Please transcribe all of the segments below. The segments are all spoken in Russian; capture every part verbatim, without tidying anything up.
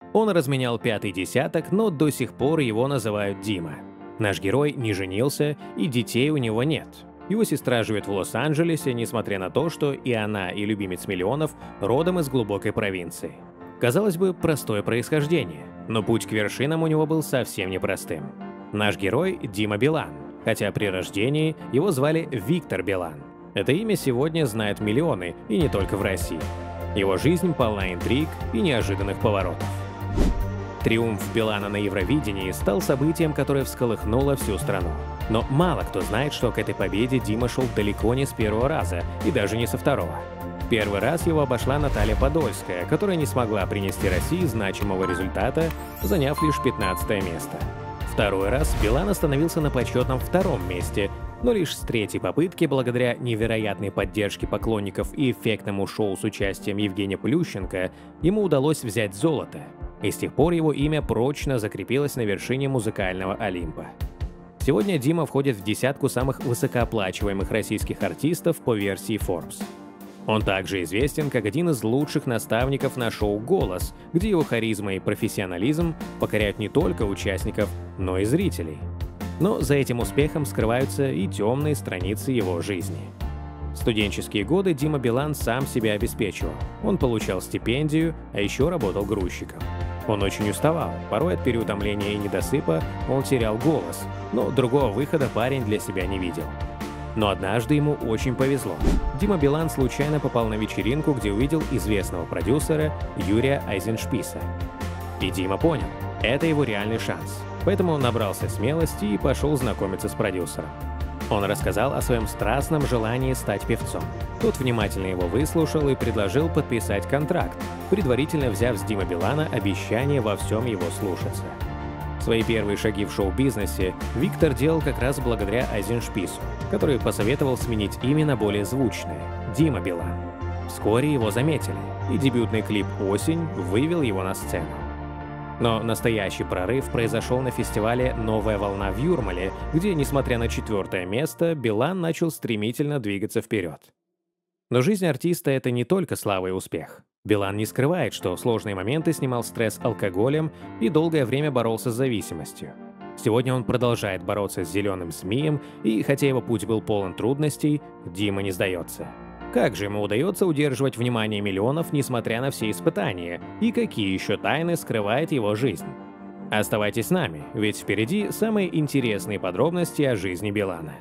Он разменял пятый десяток, но до сих пор его называют Дима. Наш герой не женился, и детей у него нет. Его сестра живет в Лос-Анджелесе, несмотря на то, что и она, и любимец миллионов родом из глубокой провинции. Казалось бы, простое происхождение, но путь к вершинам у него был совсем непростым. Наш герой – Дима Билан, хотя при рождении его звали Виктор Билан. Это имя сегодня знают миллионы, и не только в России. Его жизнь полна интриг и неожиданных поворотов. Триумф Билана на Евровидении стал событием, которое всколыхнуло всю страну. Но мало кто знает, что к этой победе Дима шел далеко не с первого раза, и даже не со второго. Первый раз его обошла Наталья Подольская, которая не смогла принести России значимого результата, заняв лишь пятнадцатое место. Второй раз Билан остановился на почетном втором месте, но лишь с третьей попытки, благодаря невероятной поддержке поклонников и эффектному шоу с участием Евгения Плющенко, ему удалось взять золото. И с тех пор его имя прочно закрепилось на вершине музыкального Олимпа. Сегодня Дима входит в десятку самых высокооплачиваемых российских артистов по версии Forbes. Он также известен как один из лучших наставников на шоу «Голос», где его харизма и профессионализм покоряют не только участников, но и зрителей. Но за этим успехом скрываются и темные страницы его жизни. В студенческие годы Дима Билан сам себя обеспечивал. Он получал стипендию, а еще работал грузчиком. Он очень уставал, порой от переутомления и недосыпа он терял голос, но другого выхода парень для себя не видел. Но однажды ему очень повезло. Дима Билан случайно попал на вечеринку, где увидел известного продюсера Юрия Айзеншписа. И Дима понял, это его реальный шанс. Поэтому он набрался смелости и пошел знакомиться с продюсером. Он рассказал о своем страстном желании стать певцом. Тот внимательно его выслушал и предложил подписать контракт, предварительно взяв с Димы Билана обещание во всем его слушаться. Свои первые шаги в шоу-бизнесе Виктор делал как раз благодаря Айзеншпису, который посоветовал сменить имя на более звучное – Дима Билан. Вскоре его заметили, и дебютный клип «Осень» вывел его на сцену. Но настоящий прорыв произошел на фестивале «Новая волна» в Юрмале, где, несмотря на четвертое место, Билан начал стремительно двигаться вперед. Но жизнь артиста — это не только слава и успех. Билан не скрывает, что в сложные моменты снимал стресс алкоголем и долгое время боролся с зависимостью. Сегодня он продолжает бороться с зеленым змеем, и хотя его путь был полон трудностей, Дима не сдается. Как же ему удается удерживать внимание миллионов, несмотря на все испытания, и какие еще тайны скрывает его жизнь? Оставайтесь с нами, ведь впереди самые интересные подробности о жизни Билана.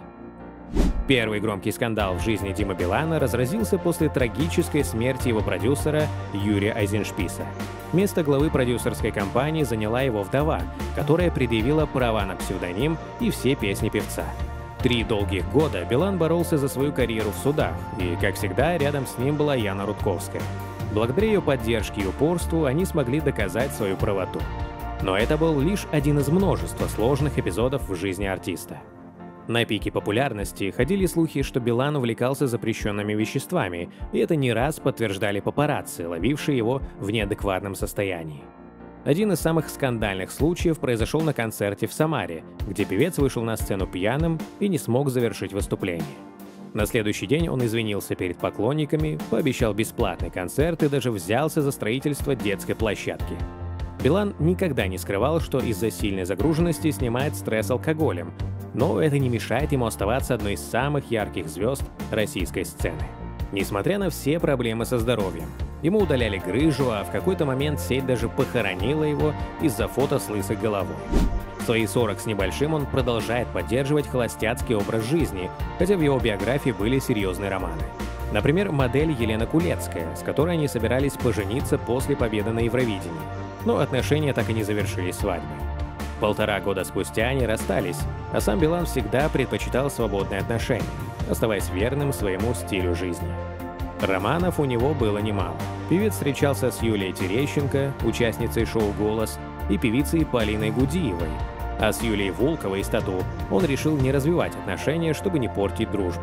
Первый громкий скандал в жизни Димы Билана разразился после трагической смерти его продюсера Юрия Айзеншписа. Место главы продюсерской компании заняла его вдова, которая предъявила права на псевдоним и все песни певца. Три долгих года Билан боролся за свою карьеру в судах, и, как всегда, рядом с ним была Яна Рудковская. Благодаря ее поддержке и упорству они смогли доказать свою правоту. Но это был лишь один из множества сложных эпизодов в жизни артиста. На пике популярности ходили слухи, что Билан увлекался запрещенными веществами, и это не раз подтверждали папарацци, ловившие его в неадекватном состоянии. Один из самых скандальных случаев произошел на концерте в Самаре, где певец вышел на сцену пьяным и не смог завершить выступление. На следующий день он извинился перед поклонниками, пообещал бесплатный концерт и даже взялся за строительство детской площадки. Билан никогда не скрывал, что из-за сильной загруженности снимает стресс алкоголем, но это не мешает ему оставаться одной из самых ярких звезд российской сцены. Несмотря на все проблемы со здоровьем, ему удаляли грыжу, а в какой-то момент сеть даже похоронила его из-за фото с лысой головой. В свои сорок с небольшим он продолжает поддерживать холостяцкий образ жизни, хотя в его биографии были серьезные романы. Например, модель Елена Кулецкая, с которой они собирались пожениться после победы на Евровидении, но отношения так и не завершились свадьбой. Полтора года спустя они расстались, а сам Билан всегда предпочитал свободные отношения, оставаясь верным своему стилю жизни. Романов у него было немало. Певец встречался с Юлией Терещенко, участницей шоу «Голос», и певицей Полиной Гудиевой, а с Юлией Волковой из «Тату» он решил не развивать отношения, чтобы не портить дружбу.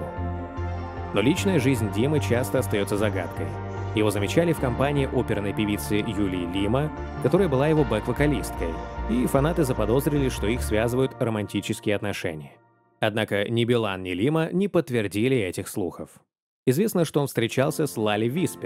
Но личная жизнь Димы часто остается загадкой. Его замечали в компании оперной певицы Юлии Лима, которая была его бэк-вокалисткой, и фанаты заподозрили, что их связывают романтические отношения. Однако ни Билан, ни Лима не подтвердили этих слухов. Известно, что он встречался с Лали Виспер,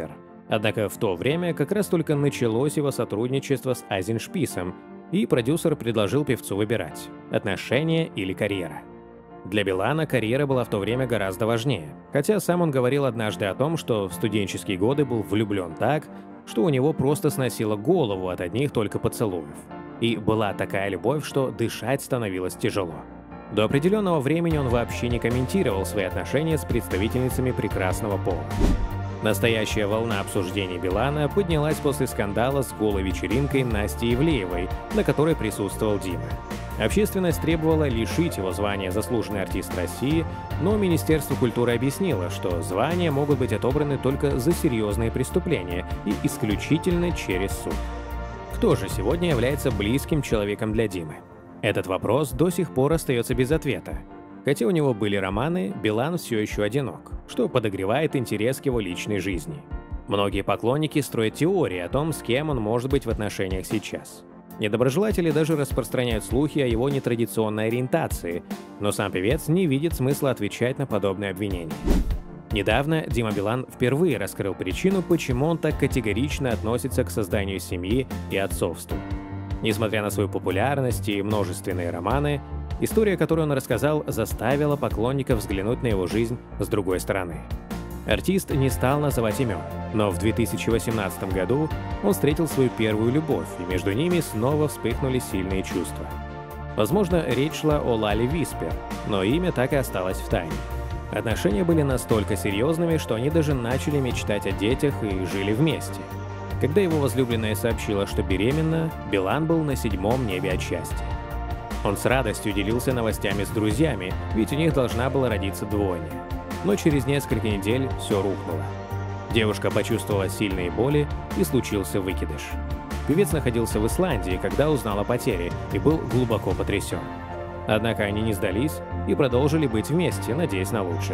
Однако в то время как раз только началось его сотрудничество с Айзеншписом, и продюсер предложил певцу выбирать – отношения или карьера. Для Билана карьера была в то время гораздо важнее, хотя сам он говорил однажды о том, что в студенческие годы был влюблен так, что у него просто сносило голову от одних только поцелуев. И была такая любовь, что дышать становилось тяжело. До определенного времени он вообще не комментировал свои отношения с представительницами прекрасного пола. Настоящая волна обсуждений Билана поднялась после скандала с голой вечеринкой Насти Ивлеевой, на которой присутствовал Дима. Общественность требовала лишить его звания «Заслуженный артист России», но Министерство культуры объяснило, что звания могут быть отобраны только за серьезные преступления и исключительно через суд. Кто же сегодня является близким человеком для Димы? Этот вопрос до сих пор остается без ответа. Хотя у него были романы, Билан все еще одинок, что подогревает интерес к его личной жизни. Многие поклонники строят теории о том, с кем он может быть в отношениях сейчас. Недоброжелатели даже распространяют слухи о его нетрадиционной ориентации, но сам певец не видит смысла отвечать на подобные обвинения. Недавно Дима Билан впервые раскрыл причину, почему он так категорично относится к созданию семьи и отцовству. Несмотря на свою популярность и множественные романы, история, которую он рассказал, заставила поклонников взглянуть на его жизнь с другой стороны. Артист не стал называть имен, но в две тысячи восемнадцатом году он встретил свою первую любовь, и между ними снова вспыхнули сильные чувства. Возможно, речь шла о Лале Виспер, но имя так и осталось в тайне. Отношения были настолько серьезными, что они даже начали мечтать о детях и жили вместе. Когда его возлюбленная сообщила, что беременна, Билан был на седьмом небе от счастья. Он с радостью делился новостями с друзьями, ведь у них должна была родиться двойня. Но через несколько недель все рухнуло. Девушка почувствовала сильные боли, и случился выкидыш. Певец находился в Исландии, когда узнал о потере, и был глубоко потрясен. Однако они не сдались и продолжили быть вместе, надеясь на лучшее.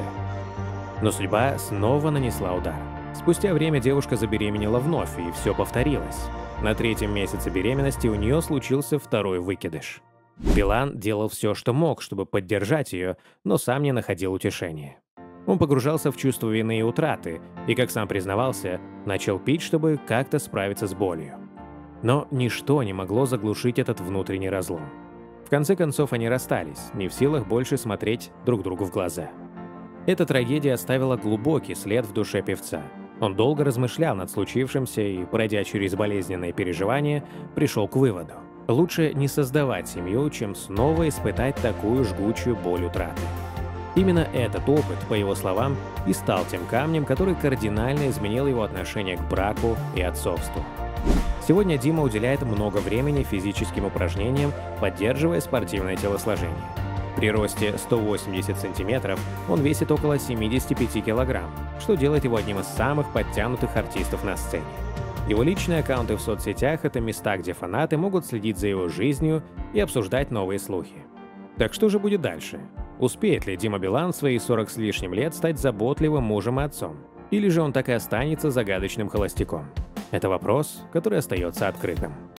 Но судьба снова нанесла удар. Спустя время девушка забеременела вновь, и все повторилось. На третьем месяце беременности у нее случился второй выкидыш. Билан делал все, что мог, чтобы поддержать ее, но сам не находил утешения. Он погружался в чувство вины и утраты, и, как сам признавался, начал пить, чтобы как-то справиться с болью. Но ничто не могло заглушить этот внутренний разлом. В конце концов они расстались, не в силах больше смотреть друг другу в глаза. Эта трагедия оставила глубокий след в душе певца. Он долго размышлял над случившимся и, пройдя через болезненные переживания, пришел к выводу: лучше не создавать семью, чем снова испытать такую жгучую боль утраты. Именно этот опыт, по его словам, и стал тем камнем, который кардинально изменил его отношение к браку и отцовству. Сегодня Дима уделяет много времени физическим упражнениям, поддерживая спортивное телосложение. При росте сто восемьдесят сантиметров он весит около семидесяти пяти килограмм, что делает его одним из самых подтянутых артистов на сцене. Его личные аккаунты в соцсетях – это места, где фанаты могут следить за его жизнью и обсуждать новые слухи. Так что же будет дальше? Успеет ли Дима Билан в свои сорок с лишним лет стать заботливым мужем и отцом? Или же он так и останется загадочным холостяком? Это вопрос, который остается открытым.